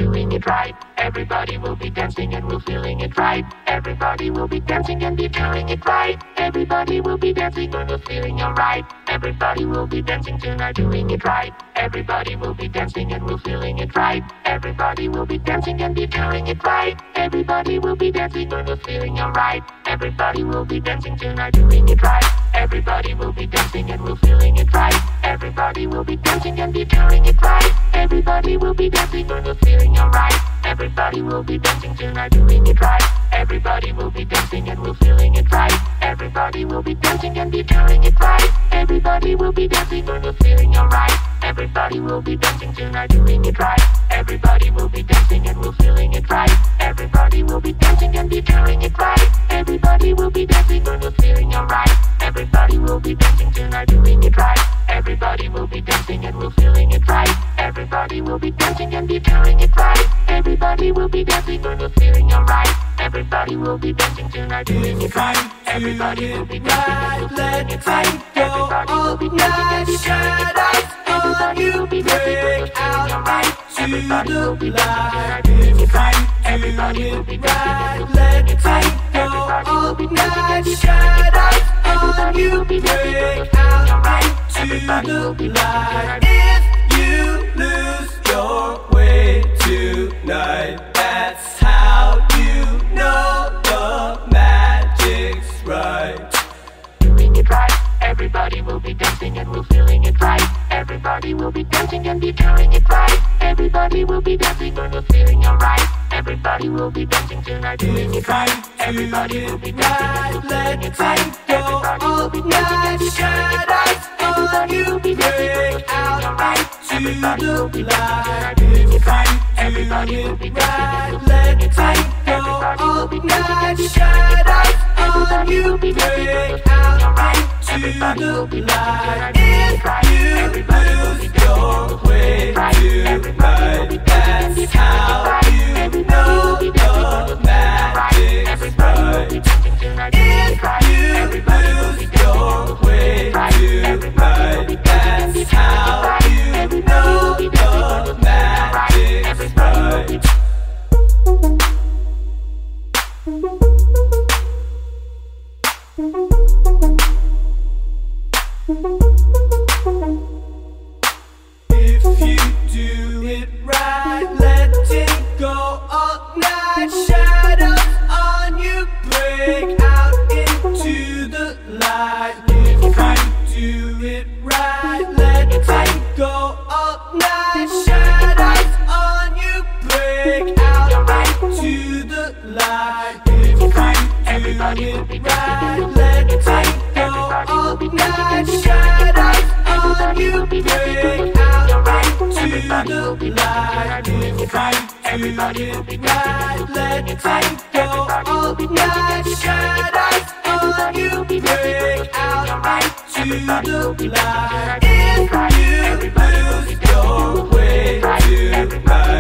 doing it right. Everybody will be dancing and we're feeling it right. Everybody will be dancing and be feeling it right. Everybody will be dancing and we're feeling alright. Everybody will be dancing tonight, doing it right. Everybody will be dancing and we're feeling it right. Everybody will be dancing and be feeling it right. Everybody will be dancing and we're feeling alright. Everybody will be dancing tonight, doing it right. Everybody will be dancing and we're feeling it right. Everybody will be dancing and be feeling it right. Everybody will be dancing and we're feeling alright. Everybody will be dancing tonight, doing it right. Everybody will be dancing and we're feeling it right. Everybody will be dancing and be feeling it right. Everybody will be dancing and we're feeling alright. Everybody will be dancing tonight, doing it right. Everybody will be dancing and we're feeling it right. Everybody will be dancing and be feeling it right. Everybody will be dancing and we're feeling alright. Everybody will be dancing tonight, doing it right. Everybody will be dancing and we're feeling it right. Everybody will be dancing and be feeling it right. Everybody will be dancing and we're feeling alright. Everybody will be dancing tonight, doing it right. Everybody will be dancing and we're feeling it right. Everybody will be dancing and be feeling it right. Everybody will be dancing and we're feeling alright. Everybody will be dancing tonight, doing it right. Everybody will be dancing and we're feeling it right. Everybody will be dancing and be feeling it right. Everybody will be dancing and we're feeling alright. Everybody will be dancing tonight. If you lose your way tonight, that's how you know the magic's right. Doing it right. Everybody will be dancing and we're feeling it right. Everybody will be dancing and be feeling it right. Everybody will be dancing and we're feeling alright. Everybody will be dancing tonight, doing it right. Everybody will be dancing and we're feeling it right. Everybody will be dancing and be feeling it right. Everybody will be dancing and we're feeling alright. Everybody will be dancing tonight, doing it right. Everybody will be dancing and we're feeling it right. Everybody will be dancing and be feeling it right. Everybody will be dancing and we're feeling alright. Everybody will be dancing tonight, doing it right. Everybody will be dancing and we're feeling it right. Everybody will be dancing and be feeling it right. Everybody will be dancing and we're feeling alright. Everybody will be dancing tonight, doing it right. Everybody will be dancing and we're feeling it right. Everybody will be dancing and be feeling it right. Everybody will be dancing and we're feeling alright. Everybody will be If you do it right, let it go all night. Shadows on you break out into the light. If you do it right, let it go all night. Shadows on you break out into the light. If you do it right, let it go all night. Shadows on you break out into the light. If you do it right, let it go all night. Shadows on you break out into the light. If you lose your way tonight,